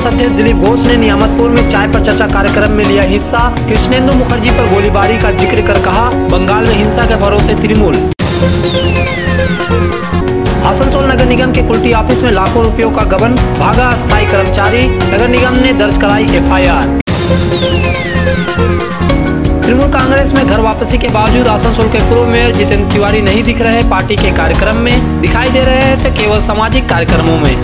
प्रदेश अध्यक्ष दिलीप घोष ने नियामतपुर में चाय पर चर्चा कार्यक्रम में लिया हिस्सा। कृष्णेंदु मुखर्जी पर गोलीबारी का जिक्र कर कहा, बंगाल में हिंसा के भरोसे तृणमूल। आसनसोल नगर निगम के कुल्टी ऑफिस में लाखों रुपयों का गबन, भागा अस्थायी कर्मचारी, नगर निगम ने दर्ज कराई एफआईआर। तृणमूल कांग्रेस में घर वापसी के बावजूद आसनसोल के पूर्व मेयर जितेंद्र तिवारी नहीं दिख रहे। पार्टी के कार्यक्रम में दिखाई दे रहे थे केवल सामाजिक कार्यक्रमों में।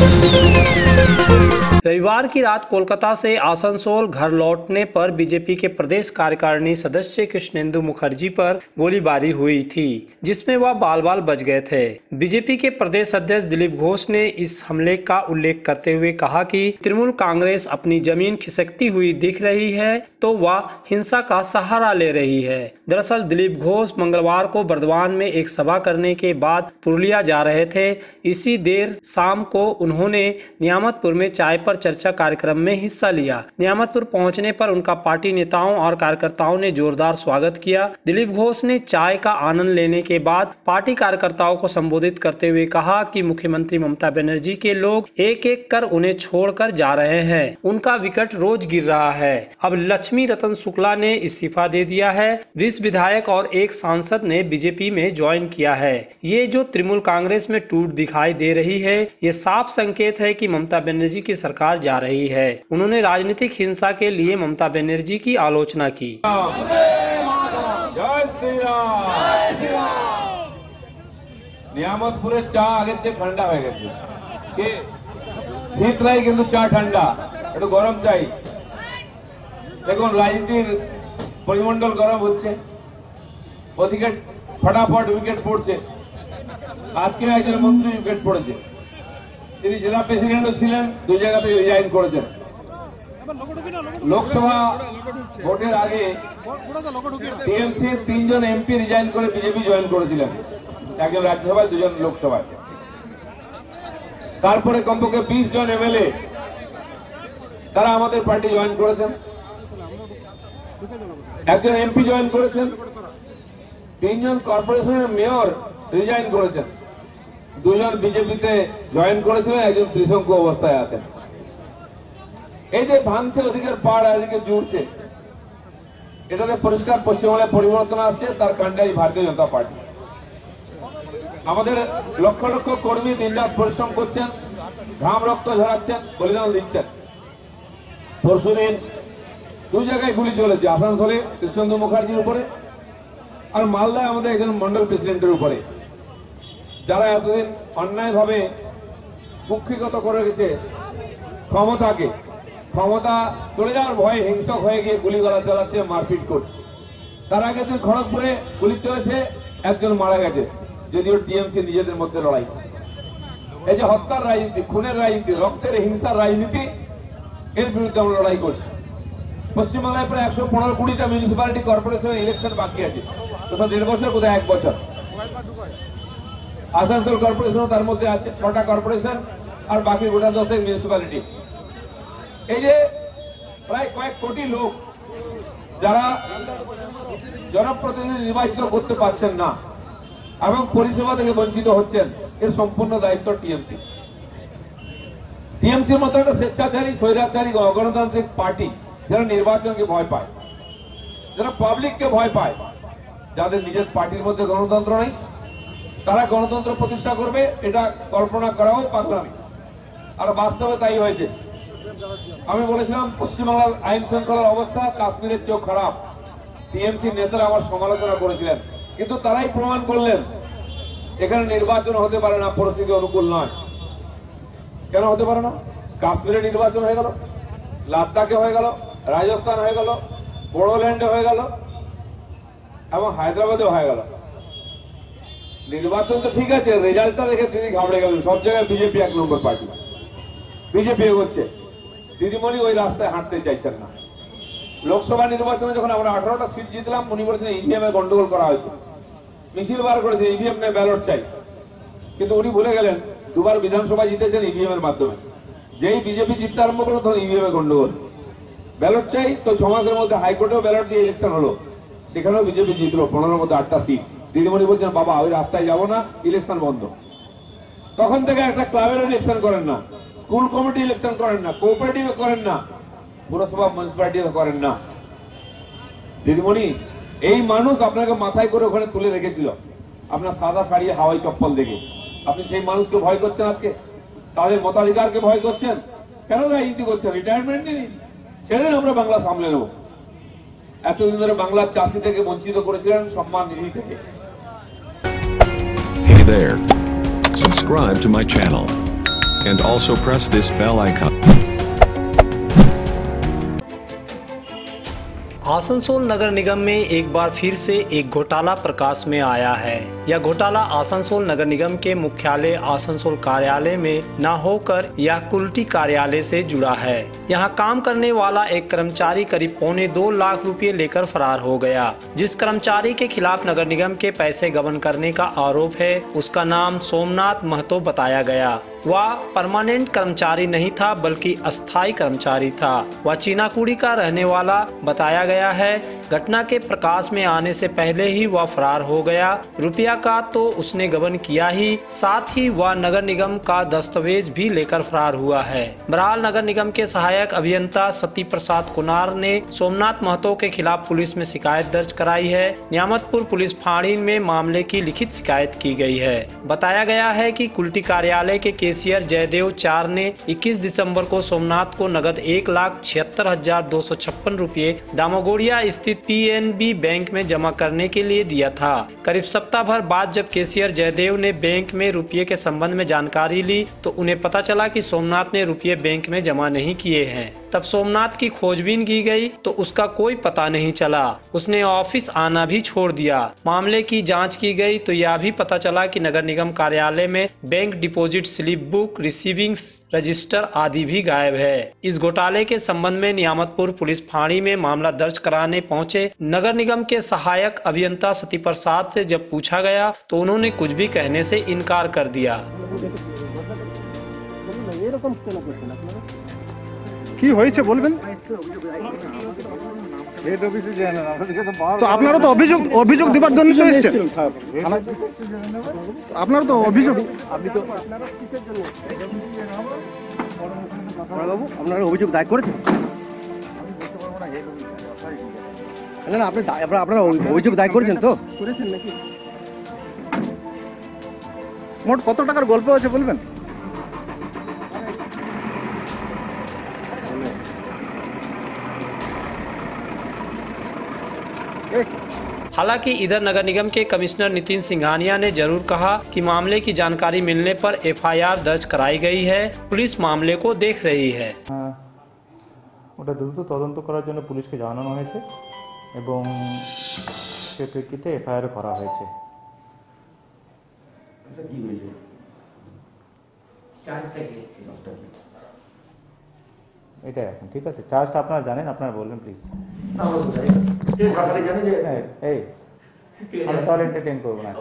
रविवार की रात कोलकाता से आसनसोल घर लौटने पर बीजेपी के प्रदेश कार्यकारिणी सदस्य कृष्णेंदु मुखर्जी पर गोलीबारी हुई थी, जिसमें वह बाल बाल बच गए थे। बीजेपी के प्रदेश अध्यक्ष दिलीप घोष ने इस हमले का उल्लेख करते हुए कहा कि तृणमूल कांग्रेस अपनी जमीन खिसकती हुई दिख रही है तो वह हिंसा का सहारा ले रही है। दरअसल दिलीप घोष मंगलवार को बर्दवान में एक सभा करने के बाद पुरुलिया जा रहे थे। इसी देर शाम को उन्होंने नियामतपुर में चाय पर चर्चा कार्यक्रम में हिस्सा लिया। नियामतपुर पहुंचने पर उनका पार्टी नेताओं और कार्यकर्ताओं ने जोरदार स्वागत किया। दिलीप घोष ने चाय का आनंद लेने के बाद पार्टी कार्यकर्ताओं को संबोधित करते हुए कहा कि मुख्यमंत्री ममता बनर्जी के लोग एक एक कर उन्हें छोड़कर जा रहे हैं। उनका विकेट रोज गिर रहा है। अब लक्ष्मी रतन शुक्ला ने इस्तीफा दे दिया है। 20 विधायक और एक सांसद ने बीजेपी में ज्वाइन किया है। ये जो तृणमूल कांग्रेस में टूट दिखाई दे रही है, ये साफ संकेत है कि ममता बनर्जी की सरकार जा रही है। उन्होंने राजनीतिक हिंसा के लिए ममता बनर्जी की आलोचना की। नियामतपुरे चा आगे चे ठंडा हो गए के शीत लाई किंतु चा ठंडा একটু গরম চাই। দেখুন রাজনীতির পরিমণ্ডল গরম হচ্ছে, ওদিকে ফটাফট উইকেট পড়ছে। আজকে একজন মন্ত্রী উইকেট পড়েছে, তিনি জেলা প্রেসিডেন্টও ছিলেন, দুই জায়গাতে রিজাইন করেছেন। লোকসভা ভোটের আগে টিএমসির 3 জন এমপি রিজাইন করে বিজেপি জয়েন করেছিলেন, একজন রাজ্যসভায়, 2 জন লোকসভায়। তারপরে কমপক্ষে 20 জন এমএলএ তারা আমাদের পার্টি জয়েন করেছেন, একজন এমপি জয়েন করেছেন, 3 জন কর্পোরেশনের মেয়র রিজাইন করেছেন, 2 জন বিজেপিতে জয়েন করেছিলেন, একজন ত্রিশঙ্কু অবস্থায় আছেন। এই যে ভাঙছে ওদিকের পাড় এদিকে জুড়ছে, এটাতে পরিষ্কার পশ্চিমবাংলায় পরিবর্তন আসছে, তার কাণ্ডারি ভারতীয় জনতা পার্টি। আমাদের লক্ষ লক্ষ কর্মী দিনরাত পরিশ্রম করছেন, ঘাম রক্ত ঝরাচ্ছেন, বলিদান দিচ্ছেন। পরশুদিন 2 জায়গায় গুলি চলেছে, আসানসোলে কৃষ্ণেন্দু মুখার্জির উপরে আর মালদায় আমাদের একজন মন্ডল প্রেসিডেন্টের উপরে, যারা এতদিন অন্যায়ভাবে কুক্ষিগত করে গেছে ক্ষমতাকে, ক্ষমতা চলে যাওয়ার ভয়ে হিংসক হয়ে গিয়ে গুলিগলা চালাচ্ছে, মারপিট করছে। তার আগের দিন খড়গপুরে গুলি চলেছে, একজন মারা গেছে, যদিও টিএমসি নিজেদের মধ্যে লড়াই। এই যে হত্যার রাজনীতি, খুনের রাজনীতি, রক্তের হিংসার রাজনীতি, এর বিরুদ্ধে আমরা লড়াই করছি। পশ্চিমবাংলায় প্রায় 115-20টা মিউনিসিপ্যালিটি কর্পোরেশনের ইলেকশন বাকি আছে, কোথাও 1.5 বছর, কোথাও 1 বছর। আসানসোল কর্পোরেশনও তার মধ্যে আছে, 6টা কর্পোরেশন আর বাকি গোটা 10 মিউনিসিপ্যালিটি। এই যে প্রায় কয়েক কোটি লোক যারা জনপ্রতিনিধি নির্বাচিত করতে পারছেন না এবং পরিষেবা থেকে বঞ্চিত হচ্ছেন, এর সম্পূর্ণ দায়িত্ব টিএমসি। টিএমসির মতো একটা স্বেচ্ছাচারী, স্বৈরাচারী, অগণতান্ত্রিক পার্টি যারা নির্বাচনকে ভয় পায়, যারা পাবলিককে ভয় পায়, যাদের নিজের পার্টির মধ্যে গণতন্ত্র নেই, তারা গণতন্ত্র প্রতিষ্ঠা করবে, এটা কল্পনা করাও পাগলামি। আর বাস্তবে তাই হয়েছে। আমি বলেছিলাম পশ্চিমবাংলার আইন শৃঙ্খলার অবস্থা কাশ্মীরের চেয়েও খারাপ। টিএমসি নেতারা আমার সমালোচনা করেছিলেন, কিন্তু তারাই প্রমাণ করলেন এখানে নির্বাচন হতে পারে না, পরিস্থিতি অনুকূল নয়। কেন হতে পারে না? কাশ্মীরে নির্বাচন হয়ে গেল, লাদাখে হয়ে গেল, রাজস্থান হয়ে গেল, বোডোল্যান্ডে হয়ে গেল এবং হায়দ্রাবাদে হয়ে গেল। নির্বাচন তো ঠিক আছে, রেজাল্টটা দেখে তিনি ঘাবড়ে গেলেন। সব জায়গায় বিজেপি 1 নম্বর পার্টি, বিজেপি এগোচ্ছে, দিদিমণি ওই রাস্তায় হাঁটতে চাইছেন না। লোকসভা নির্বাচনে যখন আমরা 18টা সিট জিতলাম, উনি বলেছেন ইভিএম এ গন্ডগোল করা হয়েছে, মিছিল বার করেছে, ইভিএম নেই, ব্যালট চাই। কিন্তু উনি ভুলে গেলেন 2বার বিধানসভা জিতেছেন ইভিএম এর মাধ্যমে। যেই বিজেপি জিততে আরম্ভ করলো তখন ইভিএম এ গন্ডগোল, ব্যালট চাই। তো 6 মাসের মধ্যে হাইকোর্টেও ব্যালট দিয়ে ইলেকশন হলো, সেখানেও বিজেপি জিতলো, 15-এর মধ্যে 8টা সিট। দিদিমণি বলছেন বাবা ওই রাস্তায় যাবো না, ইলেকশন বন্ধ। তখন থেকে একটা ক্লাবের ইলেকশন করেন না, স্কুল কমিটি ইলেকশন করেন না, কোঅপারেটিভে করেন না, পুরসভা মিউনিসিপ্যালিটিতে করেন না। দিদিমণি, এই মানুষ আপনাকে মাথায় করে ওখানে তুলে রেখেছিল, আপনার সাদা শাড়ি হাওয়াই চপ্পল দেখে। আপনি সেই মানুষকে ভয় করছেন, আজকে তাদের মতাধিকারকে ভয় করছেন। কেন রাজনীতি করছেন? রিটায়ারমেন্ট নিন, ছেড়ে দেন, আমরা বাংলা সামলে নেব। এতদিন ধরে বাংলার চাষি থেকে বঞ্চিত করেছিলেন সম্মান নিধি থেকে। Hey there. Subscribe to my channel. And also press this bell icon. Asansol नगर निगम में एक बार फिर से एक घोटाला प्रकाश में आया है। यह घोटाला आसनसोल नगर निगम के मुख्यालय आसनसोल कार्यालय में न होकर यह कुल्टी कार्यालय से जुड़ा है। यहाँ काम करने वाला एक कर्मचारी करीब 2.25 लाख रुपए लेकर फरार हो गया। जिस कर्मचारी के खिलाफ नगर निगम के पैसे गबन करने का आरोप है, उसका नाम सोमनाथ महतो बताया गया। वह परमानेंट कर्मचारी नहीं था बल्कि अस्थायी कर्मचारी था। वह चीनाकुड़ी का रहने वाला बताया गया है। घटना के प्रकाश में आने से पहले ही वह फरार हो गया। रुपया का तो उसने गबन किया ही, साथ ही वह नगर निगम का दस्तावेज भी लेकर फरार हुआ है। बहरहाल नगर निगम के सहायक अभियंता सती प्रसाद कुनार ने सोमनाथ महतो के खिलाफ पुलिस में शिकायत दर्ज कराई है। नियामतपुर पुलिस फाड़ी में मामले की लिखित शिकायत की गई है। बताया गया है कि कुल्टी कार्यालय के कैशियर जयदेव 4 ने 21 दिसंबर को सोमनाथ को नगद 1,76,256 रुपये दामोगोड़िया स्थित पीएनबी बैंक में जमा करने के लिए दिया था। करीब सप्ताह भर बाद जब कैशियर जयदेव ने बैंक में रुपये के संबंध में जानकारी ली तो उन्हें पता चला कि सोमनाथ ने रुपये बैंक में जमा नहीं किए हैं। तब सोमनाथ की खोजबीन की गई तो उसका कोई पता नहीं चला। उसने ऑफिस आना भी छोड़ दिया। मामले की जांच की गई तो यह भी पता चला कि नगर निगम कार्यालय में bank deposit slip book, receiving register आदि भी गायब है। इस घोटाले के संबंध में नियामतपुर पुलिस फाड़ी में मामला दर्ज कराने पहुंचे नगर निगम के सहायक अभियंता सती प्रसाद से जब पूछा गया तो उन्होंने कुछ भी कहने से इनकार कर दिया। কি হয়েছে বলবেন? তো আপনারা তো অভিযোগ দেবার জন্য এসেছেন, আপনারা তো অভিযোগ আপনারা অভিযোগ দায়ের করেছেন? না, আপনারা অভিযোগ দায়ের করেছেন তো? করেছেন নাকি? মোট কত টাকার গল্প আছে বলবেন? हालांकि इधर नगर निगम के कमिश्नर नितिन सिंघानिया ने जरूर कहा कि मामले की जानकारी मिलने पर एफआईआर दर्ज कराई गई है। पुलिस मामले को देख रही है। ওটা দ্রুত তদন্ত করার জন্য পুলিশকে জানানো হয়েছে এবং সে প্রেক্ষিতে এফআইআর করা হয়েছে। এটা এখন ঠিক আছে, চার্জটা আপনারা জানেন, আপনারা বলবেন প্লিজ। আমি তাহলে এন্টারটেইন করবো না।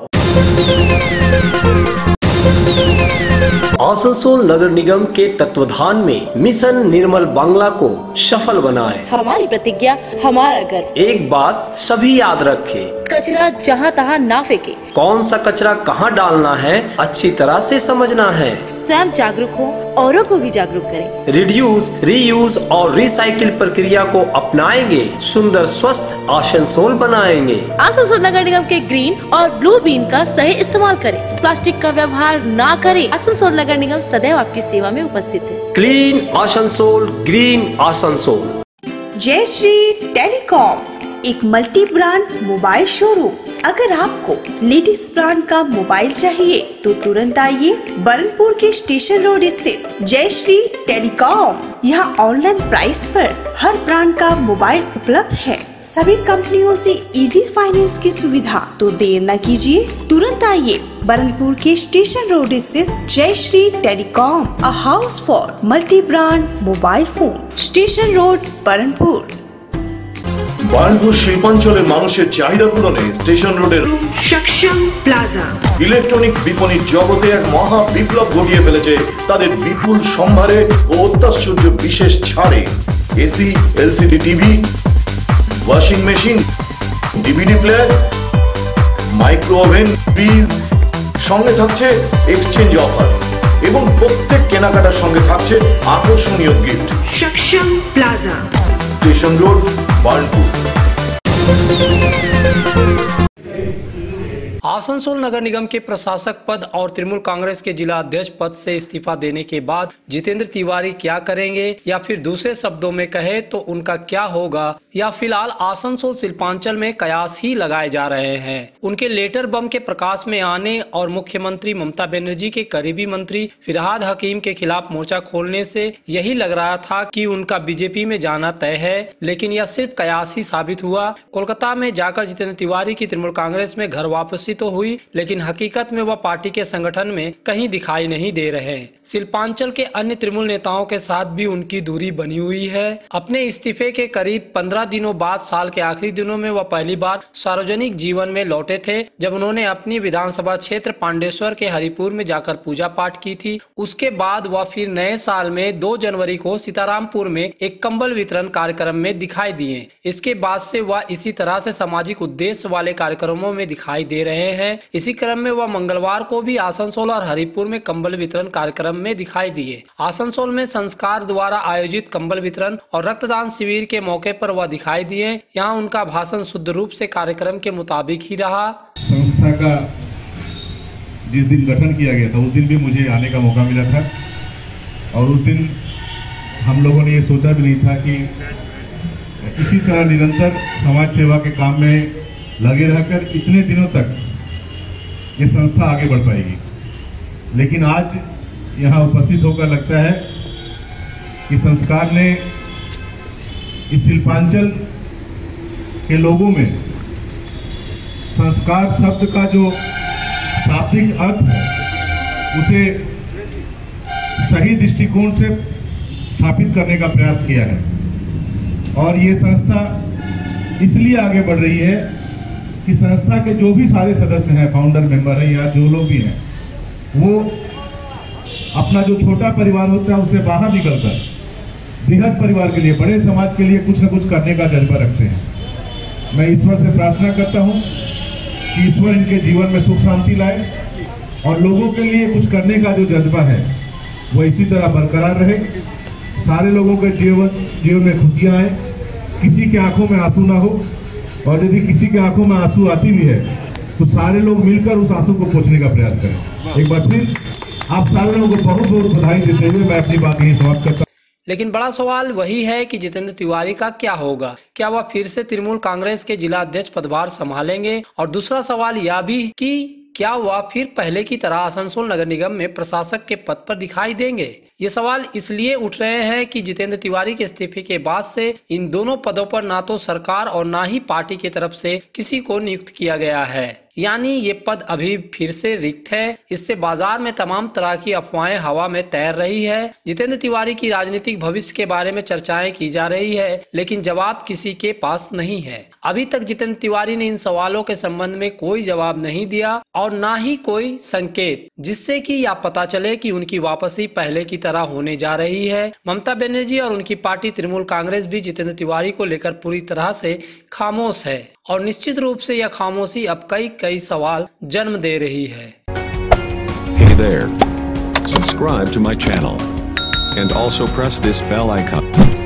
आसनसोल नगर निगम के तत्वाधान में मिशन निर्मल बांग्ला को सफल बनाएं। हमारी प्रतिज्ञा, हमारा गर्व। एक बात सभी याद रखें, कचरा जहाँ तहाँ ना फेंके। कौन सा कचरा कहाँ डालना है अच्छी तरह से समझना है। स्वयं जागरूक हो, औरों को भी जागरूक करें। रिड्यूस, रीयूज और रिसाइकिल प्रक्रिया को अपनाएंगे, सुंदर स्वस्थ आसनसोल बनाएंगे। आसनसोल नगर निगम के ग्रीन और ब्लू बीन का सही इस्तेमाल करें। प्लास्टिक का व्यवहार ना करें। आसनसोल नगर निगम सदैव आपकी सेवा में उपस्थित है। Clean Asansol, green Asansol. Jai Shri telecom, एक मल्टी ब्रांड मोबाइल शोरूम। अगर आपको लेटेस्ट ब्रांड का मोबाइल चाहिए तो तुरंत आइए बरनपुर के स्टेशन रोड स्थित जय श्री टेलीकॉम। यहाँ ऑनलाइन प्राइस पर हर ब्रांड का मोबाइल उपलब्ध है। सभी कंपनियों से इजी फाइनेंस की सुविधा। तो देर न कीजिए, तुरंत आइए बरनपुर के स्टेशन रोड स्थित Jai Shri telecom, a house for multi brand mobile phone, station road Burnpur. Burnpur শিল্পাঞ্চলের মানুষের চাহিদা পূরণে স্টেশন রোডের সক্ষম প্লাজা ইলেকট্রনিক বিপণির জগতে এক মহা বিপ্লব ঘটিয়ে ফেলেছে তাদের বিপুল সম্ভারে ও অত্যাশ্চর্য বিশেষ ছাড়ে। AC, LCD TV, washing machine, DVD player, micro oven, fridge, সঙ্গে থাকছে এক্সচেঞ্জ অফার। এবং প্রত্যেক কেনাকাটার সঙ্গে থাকছে আকর্ষণীয় gift. Saksham plaza, station road, Burnpur. Asansol नगर निगम के प्रशासक पद और तृणमूल कांग्रेस के जिला अध्यक्ष पद से इस्तीफा देने के बाद जितेंद्र तिवारी क्या करेंगे, या फिर दूसरे शब्दों में कहे तो उनका क्या होगा, या फिलहाल आसनसोल शिल्पांचल में कयास ही लगाए जा रहे हैं। उनके लेटर बम के प्रकाश में आने और मुख्यमंत्री ममता बनर्जी के करीबी मंत्री फिरहाद हकीम के खिलाफ मोर्चा खोलने से यही लग रहा था कि उनका बीजेपी में जाना तय है, लेकिन यह सिर्फ कयास ही साबित हुआ। कोलकाता में जाकर जितेंद्र तिवारी की तृणमूल कांग्रेस में घर वापसी तो हुई, लेकिन हकीकत में वह पार्टी के संगठन में कहीं दिखाई नहीं दे रहे। शिल्पांचल के अन्य तृणमूल नेताओं के साथ भी उनकी दूरी बनी हुई है। अपने इस्तीफे के करीब 15 दिनों बाद साल के आखिरी दिनों में वह पहली बार सार्वजनिक जीवन में लौटे थे, जब उन्होंने अपनी विधानसभा क्षेत्र पांडेश्वर के हरिपुर में जाकर पूजा पाठ की थी। उसके बाद वह फिर नए साल में 2 जनवरी को सीतारामपुर में एक कंबल वितरण कार्यक्रम में दिखाई दिए। इसके बाद से वह इसी तरह से सामाजिक उद्देश्य वाले कार्यक्रमों में दिखाई दे रहे हैं। इसी क्रम में वह मंगलवार को भी आसनसोल और हरिपुर में कंबल वितरण कार्यक्रम में दिखाई दिए। आसनसोल में संस्कार द्वारा आयोजित कंबल वितरण और रक्तदान शिविर के मौके पर वह दिखाई दिए। यहाँ उनका भाषण शुद्ध रूप से कार्यक्रम के मुताबिक ही रहा। संस्था का जिस दिन गठन किया गया था उस दिन भी मुझे आने का मौका मिला था, और उस दिन हम लोगों ने ये सोचा भी नहीं था कि इसी तरह निरंतर समाज सेवा के काम में लगे रहकर इतने दिनों तक ये संस्था आगे बढ़ पाएगी। लेकिन आज यहाँ उपस्थित होकर लगता है कि संस्कार ने इस शिल्पांचल के लोगों में संस्कार शब्द का जो शाब्दिक अर्थ है उसे सही दृष्टिकोण से स्थापित करने का प्रयास किया है। और ये संस्था इसलिए आगे बढ़ रही है कि संस्था के जो भी सारे सदस्य हैं, फाउंडर मेंबर हैं या जो लोग भी हैं, वो अपना जो छोटा परिवार होता है उसे बाहर निकलकर बृहद परिवार के लिए, बड़े समाज के लिए कुछ न कुछ करने का जज्बा रखते हैं। मैं ईश्वर से प्रार्थना करता हूँ कि ईश्वर इनके जीवन में सुख शांति लाए और लोगों के लिए कुछ करने का जो जज्बा है वो इसी तरह बरकरार रहे। सारे लोगों के जीवन में खुशियाँ आए, किसी के आंखों में आंसू ना हो, और यदि किसी के आंखों में आंसू आती भी है तो सारे लोग मिलकर उस आंसू को पोंछने का प्रयास करें। एक बार फिर आप सारे लोगों को बहुत बहुत बधाई देते हुए मैं अपनी बात यही समाप्त करता हूं। लेकिन बड़ा सवाल वही है कि जितेंद्र तिवारी का क्या होगा, क्या वह फिर से तृणमूल कांग्रेस के जिला अध्यक्ष पदभार संभालेंगे, और दूसरा सवाल यह भी कि क्या वह फिर पहले की तरह आसनसोल नगर निगम में प्रशासक के पद पर दिखाई देंगे। ये सवाल इसलिए उठ रहे हैं कि जितेंद्र तिवारी के इस्तीफे के बाद से इन दोनों पदों पर ना तो सरकार और ना ही पार्टी की तरफ से किसी को नियुक्त किया गया है, यानी ये पद अभी फिर से रिक्त है। इससे बाजार में तमाम तरह की अफवाहें हवा में तैर रही है। जितेंद्र तिवारी की राजनीतिक भविष्य के बारे में चर्चाएं की जा रही है, लेकिन जवाब किसी के पास नहीं है। अभी तक जितेंद्र तिवारी ने इन सवालों के संबंध में कोई जवाब नहीं दिया और ना ही कोई संकेत, जिससे कि यह पता चले कि उनकी वापसी पहले की तरह होने जा रही है। ममता बनर्जी और उनकी पार्टी तृणमूल कांग्रेस भी जितेंद्र तिवारी को लेकर पूरी तरह से खामोश है, और निश्चित रूप से यह खामोशी अब कई सवाल जन्म दे रही है। Hey there. Subscribe to my channel and also press this bell icon.